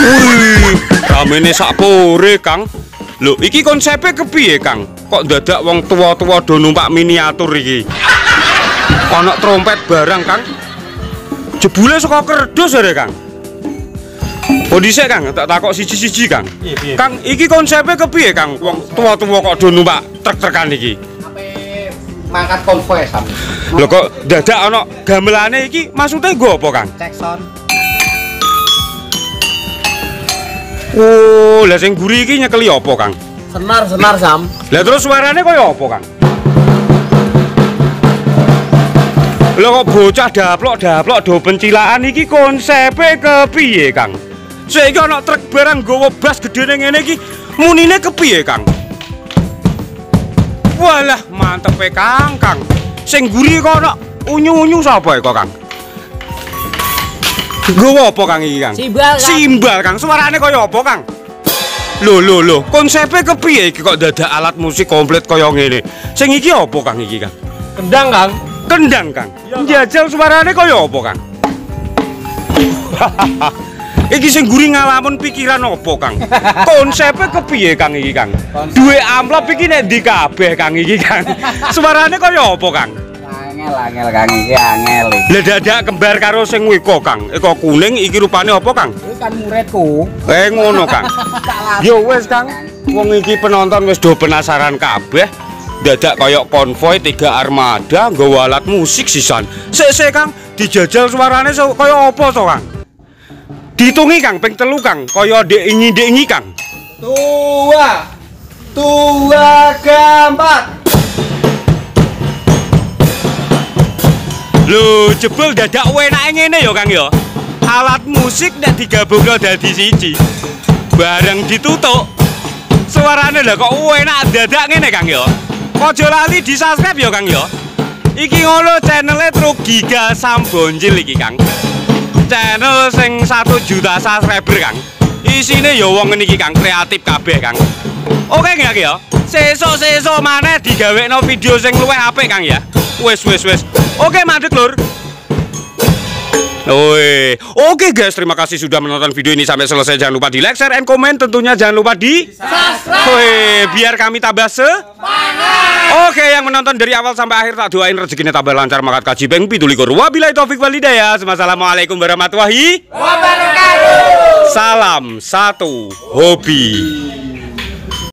Wih, ramene sakpore, Kang. Lho, iki konsepnya kepiye, Kang? Kok dadak wong tua-tua do numpak miniatur iki? Ana trompet barang, Kang. Jebule saka kerdus ya, Kang. Oh, dhisik, Kang, tak takok siji-siji, Kang. Iya. Kang, iki konsepnya kepiye, Kang? Wong tua-tua kok do numpak truk-trukan iki? Ape mangkat konvoy sam. Lho kok dadak ana gamelane iki maksudnya nggo apa, Kang? Cek sound. Oh, lah sing guri iki nyekeli apa, Kang? Senar sam. Lah terus suarane kaya apa, Kang? Lho kok bocah daplok do pencilaan iki konsepe kepiye, Kang? Saiki ana truk barang nggawa bas gedene ngene iki munine kepiye, Kang? Walah, mantep Kang. Sing guri kok ana unyu-unyu sapa kok, Kang? Nggawa apa, Kang iki, Kang? Simbal, Kang. Simbal, Kang. Suarane kaya apa, Kang? Lho. Konsepe kepiye iki kok dadak alat musik komplit kaya ngene? Sing iki apa, Kang iki, Kang? Kendang, Kang. Kendang, Kang. Njajal suarane kaya apa, Kang? Iki sing guri ngalamun pikiran apa, Kang? Konsepe kepiye, Kang iki, Kang? Duwe amplop iki nek ndi kabeh, Kang iki, Kang. Suarane kaya apa, Kang? Angel Kang iki angel. Lah dadak kembar karo sing wiko, Kang. Eko kuning iki rupane apa, Kang? Iki kan muridku. Ngono, Kang. Yo wis, Kang. Wong iki penonton wis do penasaran kabeh. Dadak kaya konvoy 3 armada nggawa alat musik sisan. Sik, Kang, dijajal suarane kaya apa to, Kang? Diitungi, Kang, ping 3, Kang. Kaya ndek ingi, Kang. Tua keempat. Lho, jebul dadak enake ngene ya, Kang ya. Alat musik nek digabungno dadi siji. Bareng ditutuk. Suarane lho kok enak dadak ngene, Kang ya. Aja lali di-subscribe ya, Kang ya. Iki ngono channelnya Truk Giga Sambonjil iki, Kang. Channel sing 1 juta subscriber, Kang. Isine ya wong ngene iki, Kang, kreatif kabeh, Kang. Oke nggak ya? Sesuk maneh digawekno video sing luwih apik, Kang ya. Wes. Oke, mandek, Lur. Oke guys, terima kasih sudah menonton video ini sampai selesai. Jangan lupa di like, share, and comment. Tentunya jangan lupa di subscribe. Biar kami tambah semangat. Oke, yang menonton dari awal sampai akhir tak doain rezekinya tambah lancar, makat kaji peng pitulikur. Wabillahi taufik walhidayah. Wassalamualaikum warahmatullahi wabarakatuh. Salam satu hobi.